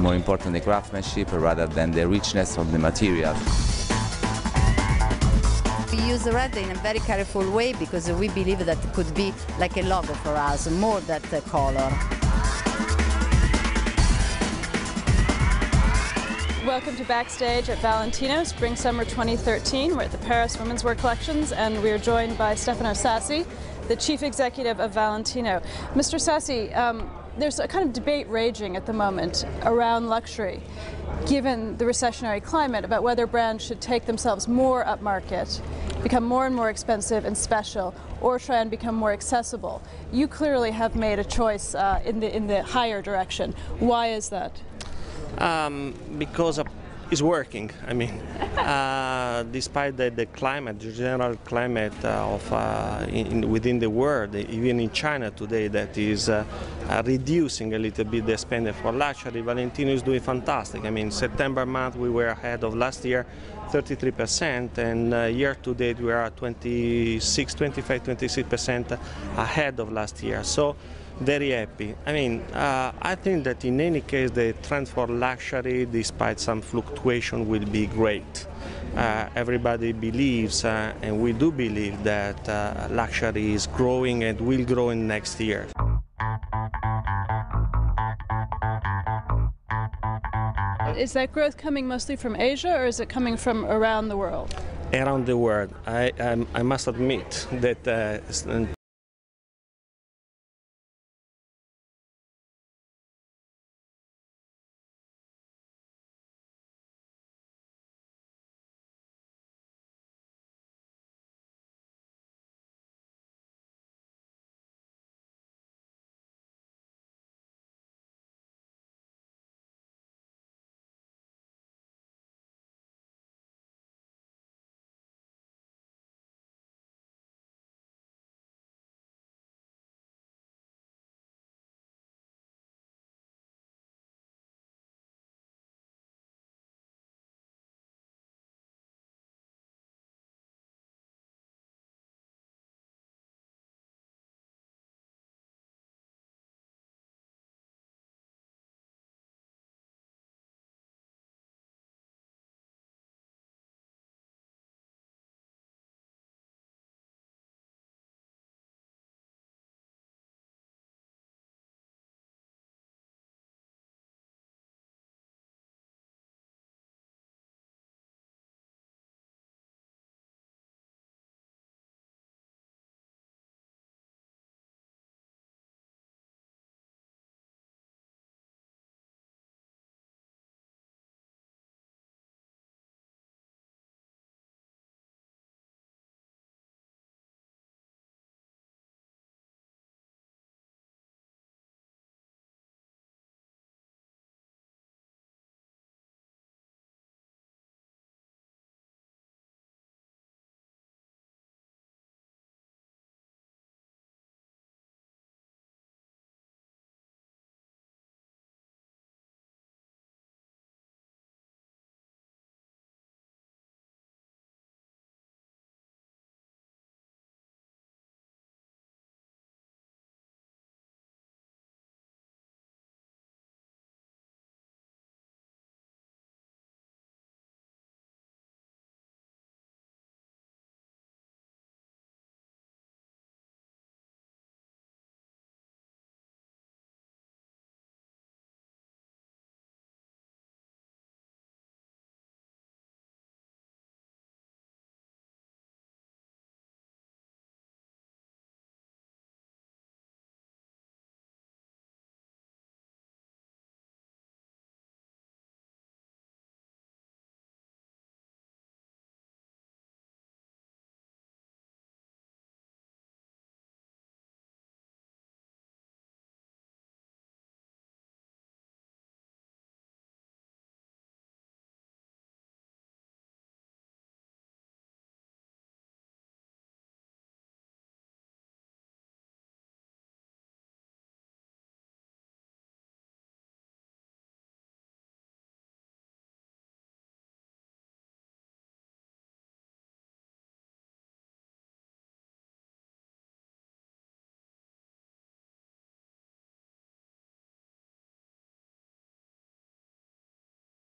more important the craftsmanship rather than the richness of the material. We use red in a very careful way because we believe that it could be like a logo for us, more than the color. Welcome to Backstage at Valentino, Spring-Summer 2013. We're at the Paris Women's Wear Collections and we are joined by Stefano Sassi, the Chief Executive of Valentino. Mr. Sassi, there's a kind of debate raging at the moment around luxury, given the recessionary climate, about whether brands should take themselves more upmarket, become more and more expensive and special, or try and become more accessible. You clearly have made a choice in the higher direction. Why is that? Because it's working. I mean, despite the climate, the general climate within the world, even in China today, that is reducing a little bit the spending for luxury, Valentino is doing fantastic. I mean, September month we were ahead of last year 33%, and year to date we are 26% ahead of last year. So very happy. I mean, I think that in any case the trend for luxury, despite some fluctuation, will be great. Everybody believes, and we do believe, that luxury is growing and will grow in next year. Is that growth coming mostly from Asia, or is it coming from around the world? Around the world. I must admit that